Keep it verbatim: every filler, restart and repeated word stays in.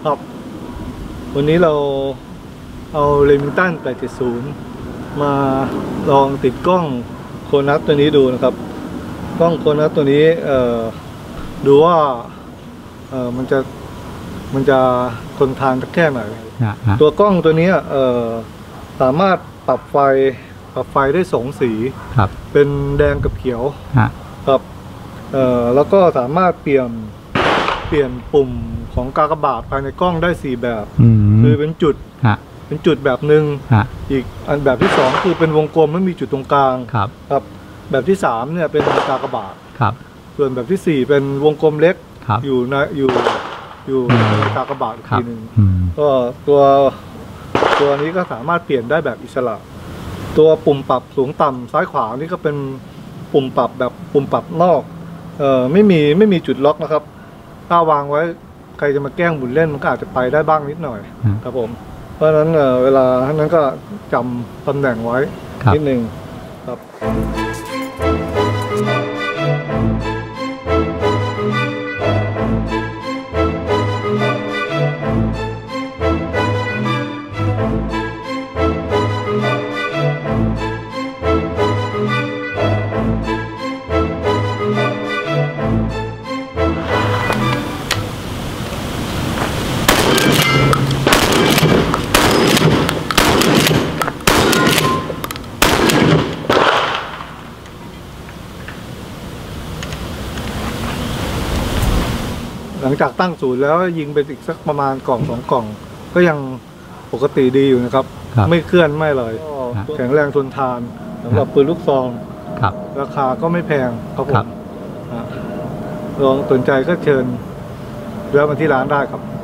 ครับวันนี้เราเอาเรมิงตันแปดเจ็ดศูนย์มาลองติดกล้องโคนัสตัวนี้ดูนะครับกล้องโคนัสตัวนี้เอ่อดูว่าเอ่อมันจะมันจะทนทานแค่ไหนตัวกล้องตัวนี้เอ่อสามารถปรับไฟปรับไฟได้สองสีเป็นแดงกับเขียวครับเอ่อแล้วก็สามารถเปลี่ยนเปลี่ยนปุ่มของกากบาทภายในกล้องได้สี่แบบคือเป็นจุดเป็นจุดแบบหนึ่งอีกอันแบบที่สองคือเป็นวงกลมไม่มีจุดตรงกลางครับครับแบบที่สามเนี่ยเป็นกากบาทครับส่วนแบบที่สี่เป็นวงกลมเล็กอยู่ในอยู่อยู่ในกากบาทอีกทีหนึ่งก็ตัวตัวนี้ก็สามารถเปลี่ยนได้แบบอิสระตัวปุ่มปรับสูงต่ำซ้ายขวานี่ก็เป็นปุ่มปรับแบบปุ่มปรับนอกเอ่อไม่มีไม่มีจุดล็อกนะครับถ้าวางไว้ใครจะมาแกล้งหมุนเล่นมันก็อาจจะไปได้บ้างนิดหน่อยครับผมเพราะฉะนั้น เ, เวลาท่านนั้นก็จำตำแหน่งไว้นิดหนึ่งครับหลังจากตั้งศูนย์แล้วยิงไปอีกสักประมาณกล่องสองกล่องก็ยังปกติดีอยู่นะครับไม่เคลื่อนไม่เลยแข็งแรงทนทานสำหรับปืนลูกซองราคาก็ไม่แพงครับผมลองสนใจก็เชิญแวะมาที่ร้านได้ครับ